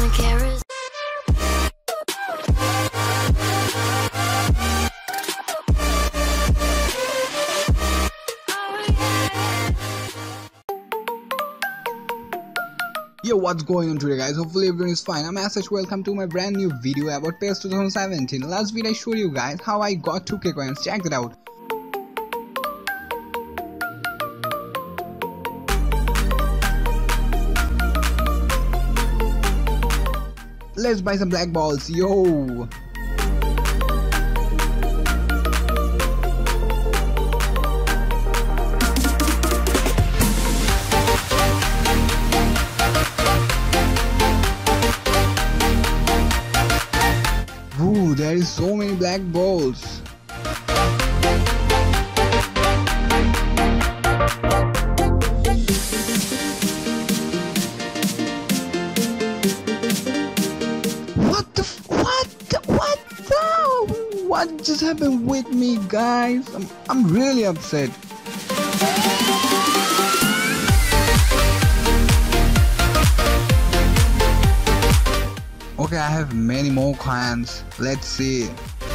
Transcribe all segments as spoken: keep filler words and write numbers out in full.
don't care. Is Yo, what's going on today, guys? Hopefully everyone is fine. I'm as such, welcome to my brand new video about PES twenty seventeen. Last video I showed you guys how I got two K coins. Check it out. Let's buy some black balls, yo. Ooh, there is so many black balls. What the f what the, what the what just happened with me, guys? I'm, I'm really upset. Okay, I have many more coins. Let's see.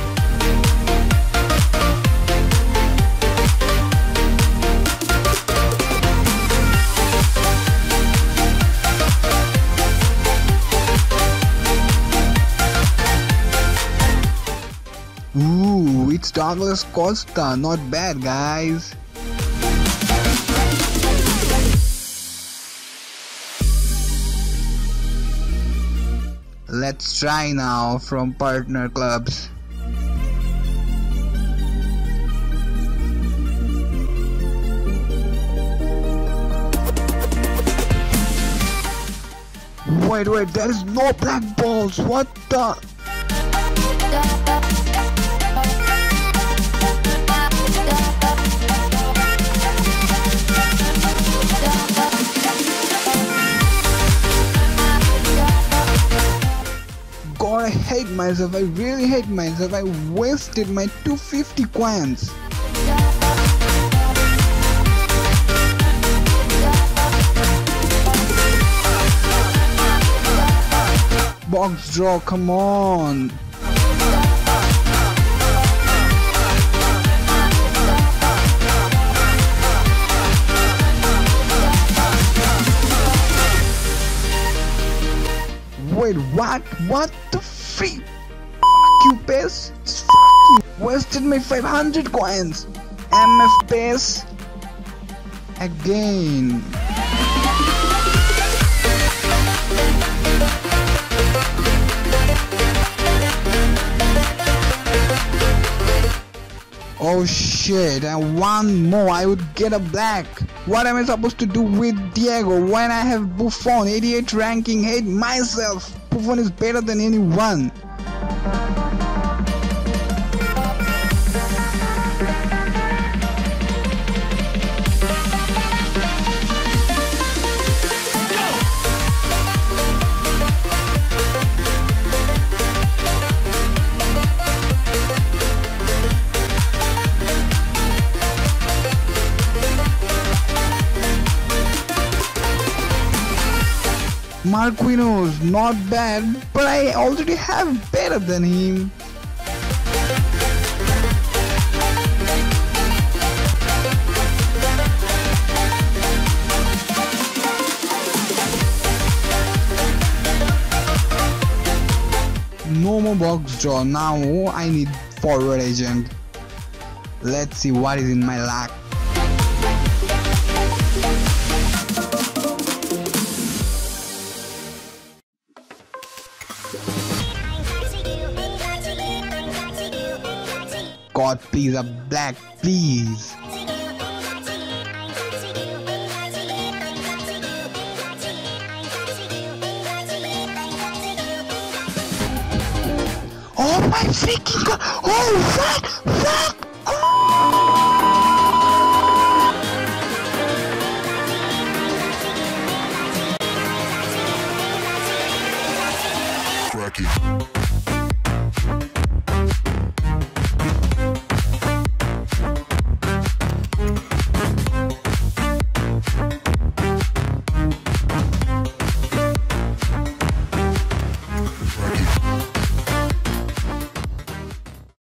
Ooh, it's Douglas Costa. Not bad, guys. Let's try now from partner clubs. Wait, wait, there is no black balls. What the? God, I hate myself. I really hate myself. I wasted my two hundred fifty coins. Box draw, come on. Wait, what? What the freak? Fuck you, PES. Just fuck you. Wasted my five hundred coins. M F PES. Again. Oh shit, and one more, I would get a black. What am I supposed to do with Diego when I have Buffon, eighty-eight ranking? Hate myself. Buffon is better than anyone. Marquinhos, not bad, but I already have better than him. No more box draw, now I need forward agent. Let's see what is in my luck. God, please, a black, please. Oh my freaking god! Oh, what? What?